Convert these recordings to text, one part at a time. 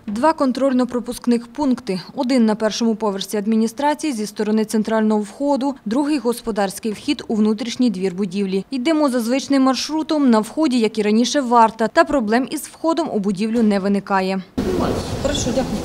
Два контрольно-пропускних пункти. Один на першому поверсі адміністрації зі сторони центрального входу, другий – господарський вхід у внутрішній двір будівлі. Йдемо за звичним маршрутом. На вході, як і раніше, варта. Та проблем із входом у будівлю не виникає. Хорошо, дякую.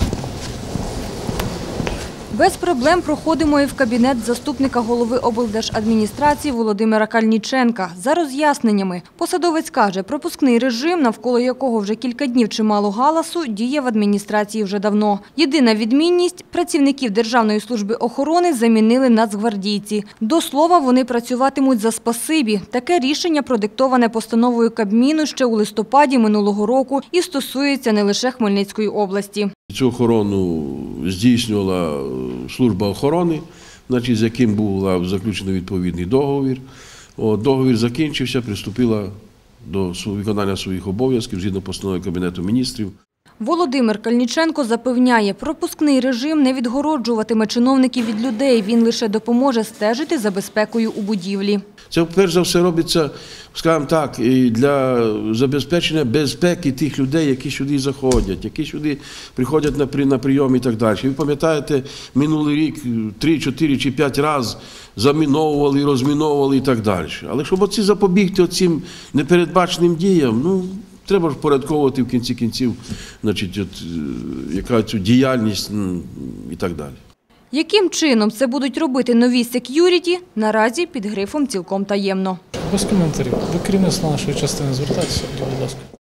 Без проблем проходимо і в кабінет заступника голови облдержадміністрації Володимира Кальніченка. За роз'ясненнями. Посадовець каже, пропускний режим, навколо якого вже кілька днів чимало галасу, діє в адміністрації вже давно. Єдина відмінність – працівників Державної служби охорони замінили нацгвардійці. До слова, вони працюватимуть за спасибі. Таке рішення продиктоване постановою Кабміну ще у листопаді минулого року і стосується не лише Хмельницької області. Цю охорону здійснювала служба охорони, з яким був заключений відповідний договір. Договір закінчився, приступила до виконання своїх обов'язків згідно постанови Кабінету міністрів. Володимир Кальніченко запевняє, пропускний режим не відгороджуватиме чиновників від людей, він лише допоможе стежити за безпекою у будівлі. Це, перш за все, робиться, скажімо так, для забезпечення безпеки тих людей, які сюди заходять, які сюди приходять на прийом і так далі. Ви пам'ятаєте, минулий рік 3, 4 чи 5 разів заміновували, розміновували і так далі. Але щоб запобігти цим непередбаченим діям, треба ж впорядковувати в кінці кінців, яка цю діяльність і так далі. Яким чином це будуть робити нові сек'юріті, наразі під грифом цілком таємно. Без коментарів. До керівництва нашої частини звертайтеся, будь ласка.